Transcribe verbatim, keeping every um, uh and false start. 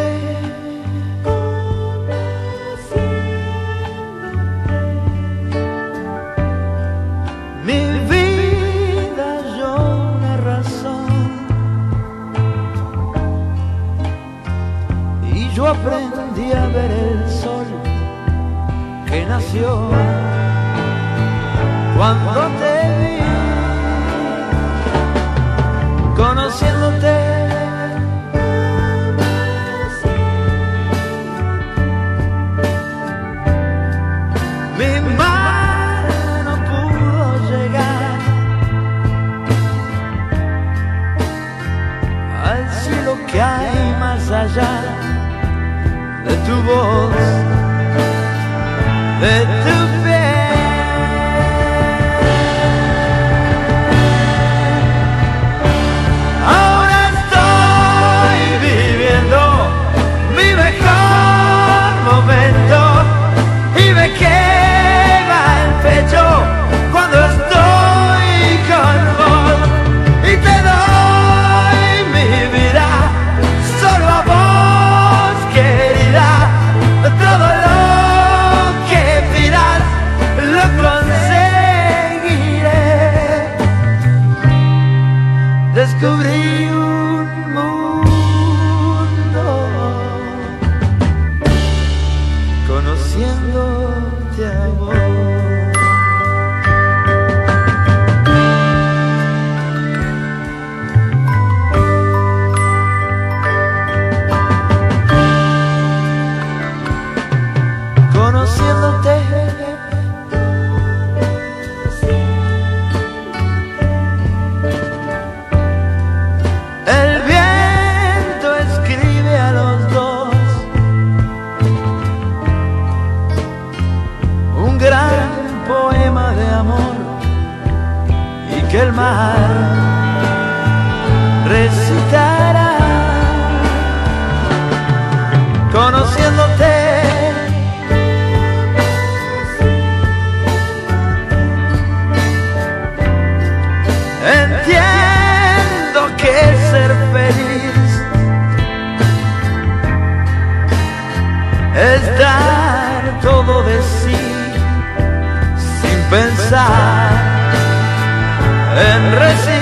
mi vida halló una razón y yo aprendí a ver el sol que nació cuando te vi, conociéndote. Mi mano no pudo llegar al cielo que hay más allá de tu voz, de tu piel. Ahora estoy viviendo mi mejor momento y me quema el pecho cuando estoy con vos y te doy mi vida solo a vos, querida. Todo lo que pidas lo conseguiré. Descubrí un mundo conociéndote a vos. Conociéndote, el viento escribe a los dos un gran poema de amor y que el mar recitará. Conociéndote, entiendo que ser feliz es dar todo de sí sin pensar en recibir.